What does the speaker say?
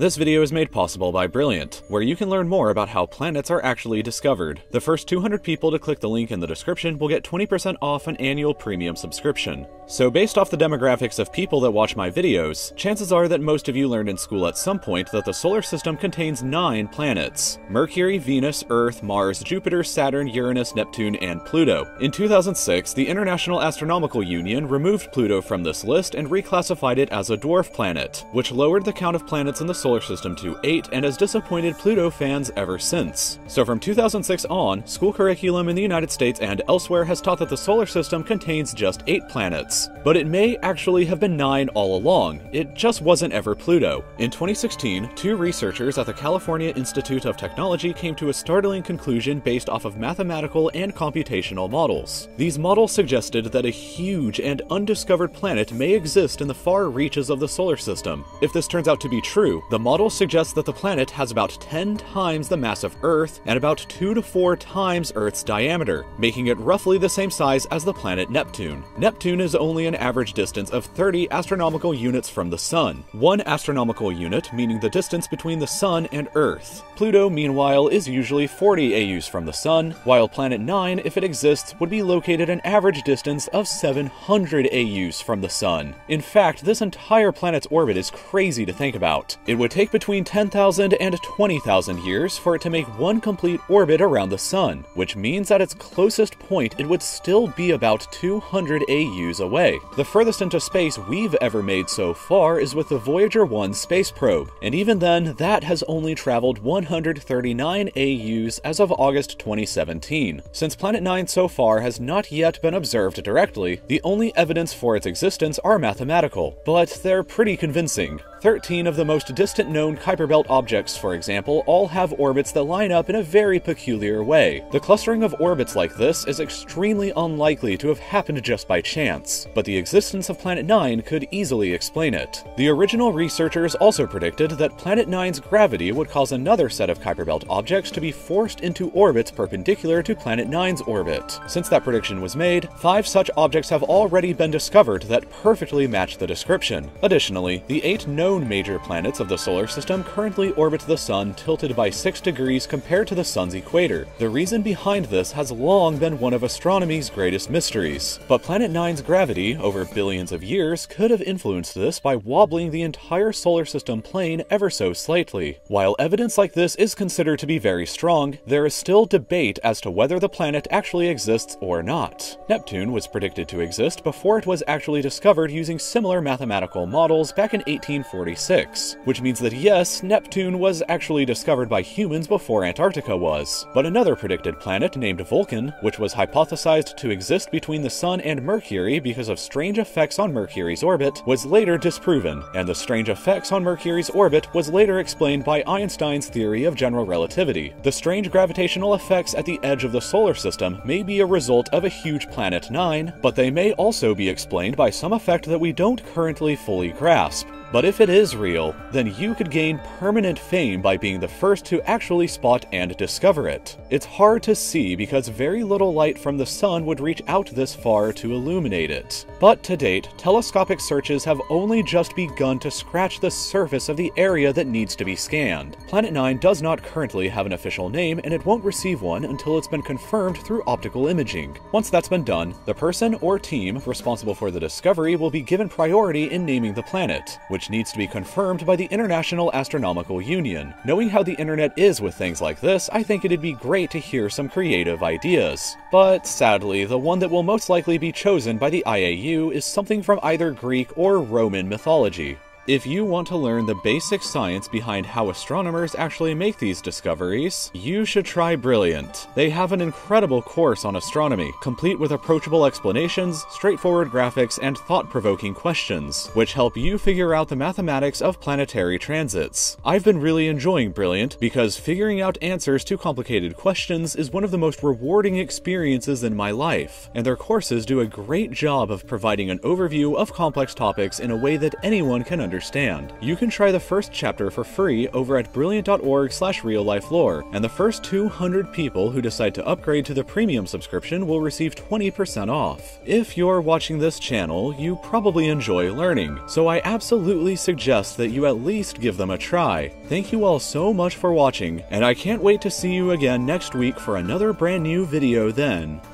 This video is made possible by Brilliant, where you can learn more about how planets are actually discovered. The first 200 people to click the link in the description will get 20% off an annual premium subscription. So based off the demographics of people that watch my videos, chances are that most of you learned in school at some point that the solar system contains 9 planets: Mercury, Venus, Earth, Mars, Jupiter, Saturn, Uranus, Neptune, and Pluto. In 2006, the International Astronomical Union removed Pluto from this list and reclassified it as a dwarf planet, which lowered the count of planets in the solar system to 8 and has disappointed Pluto fans ever since. So from 2006 on, school curriculum in the United States and elsewhere has taught that the solar system contains just 8 planets. But it may actually have been 9 all along, it just wasn't ever Pluto. In 2016, 2 researchers at the California Institute of Technology came to a startling conclusion based off of mathematical and computational models. These models suggested that a huge and undiscovered planet may exist in the far reaches of the solar system. If this turns out to be true, the model suggests that the planet has about 10 times the mass of Earth and about 2 to 4 times Earth's diameter, making it roughly the same size as the planet Neptune. Neptune is only an average distance of 30 astronomical units from the Sun, 1 astronomical unit meaning the distance between the Sun and Earth. Pluto, meanwhile, is usually 40 AUs from the Sun, while Planet 9, if it exists, would be located an average distance of 700 AUs from the Sun. In fact, this entire planet's orbit is crazy to think about. It would take between 10,000 and 20,000 years for it to make one complete orbit around the Sun, which means at its closest point it would still be about 200 AUs away. The furthest into space we've ever made so far is with the Voyager 1 space probe, and even then, that has only traveled 139 AUs as of August 2017. Since Planet 9 so far has not yet been observed directly, the only evidence for its existence are mathematical, but they're pretty convincing. 13 of the most distant known Kuiper Belt objects, for example, all have orbits that line up in a very peculiar way. The clustering of orbits like this is extremely unlikely to have happened just by chance, but the existence of Planet 9 could easily explain it. The original researchers also predicted that Planet 9's gravity would cause another set of Kuiper Belt objects to be forced into orbits perpendicular to Planet 9's orbit. Since that prediction was made, 5 such objects have already been discovered that perfectly match the description. Additionally, the 8 known major planets of the solar system currently orbit the Sun tilted by 6 degrees compared to the Sun's equator. The reason behind this has long been one of astronomy's greatest mysteries, but Planet 9's gravity, over billions of years, could have influenced this by wobbling the entire solar system plane ever so slightly. While evidence like this is considered to be very strong, there is still debate as to whether the planet actually exists or not. Neptune was predicted to exist before it was actually discovered using similar mathematical models back in 1846, which means that yes, Neptune was actually discovered by humans before Antarctica was. But another predicted planet named Vulcan, which was hypothesized to exist between the Sun and Mercury because of strange effects on Mercury's orbit, was later disproven, and the strange effects on Mercury's orbit was later explained by Einstein's theory of general relativity. The strange gravitational effects at the edge of the solar system may be a result of a huge Planet 9, but they may also be explained by some effect that we don't currently fully grasp. But if it is real, then you could gain permanent fame by being the first to actually spot and discover it. It's hard to see because very little light from the Sun would reach out this far to illuminate it. But to date, telescopic searches have only just begun to scratch the surface of the area that needs to be scanned. Planet 9 does not currently have an official name, and it won't receive one until it's been confirmed through optical imaging. Once that's been done, the person or team responsible for the discovery will be given priority in naming the planet, which needs to be confirmed by the International Astronomical Union. Knowing how the internet is with things like this, I think it'd be great to hear some creative ideas. But sadly, the one that will most likely be chosen by the IAU is something from either Greek or Roman mythology. If you want to learn the basic science behind how astronomers actually make these discoveries, you should try Brilliant. They have an incredible course on astronomy, complete with approachable explanations, straightforward graphics, and thought-provoking questions, which help you figure out the mathematics of planetary transits. I've been really enjoying Brilliant because figuring out answers to complicated questions is one of the most rewarding experiences in my life, and their courses do a great job of providing an overview of complex topics in a way that anyone can understand. understand. You can try the first chapter for free over at brilliant.org/reallifelore, and the first 200 people who decide to upgrade to the premium subscription will receive 20% off. If you're watching this channel, you probably enjoy learning, so I absolutely suggest that you at least give them a try. Thank you all so much for watching, and I can't wait to see you again next week for another brand new video then.